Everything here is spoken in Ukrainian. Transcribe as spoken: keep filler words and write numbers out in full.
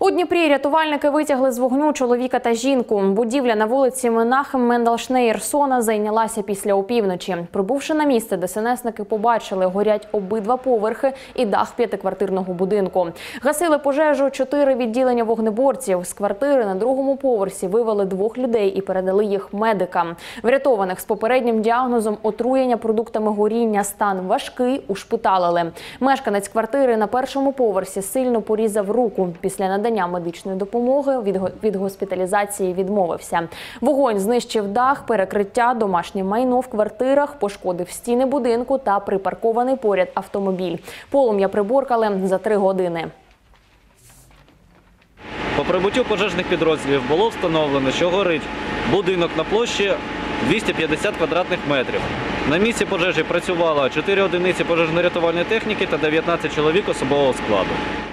У Дніпрі рятувальники витягли з вогню чоловіка та жінку. Будівля на вулиці Менахем-Менделшнеєрсона зайнялася після опівночі. Прибувши на місце, ДСНСники побачили, горять обидва поверхи і дах п'ятиквартирного будинку. Гасили пожежу чотири відділення вогнеборців. З квартири на другому поверсі вивели двох людей і передали їх медикам. Врятованих з попереднім діагнозом отруєння продуктами горіння стан важкий ушпиталили. Мешканець квартири на першому поверсі сильно порізав руку. Після надання медичної допомоги від, від госпіталізації відмовився. Вогонь знищив дах, перекриття, домашнє майно в квартирах, пошкодив стіни будинку та припаркований поряд автомобіль. Полум'я приборкали за три години. По прибуттю пожежних підрозділів було встановлено, що горить будинок на площі двісті п'ятдесят квадратних метрів. На місці пожежі працювало чотири одиниці пожежно-рятувальної техніки та дев'ятнадцять чоловік особового складу.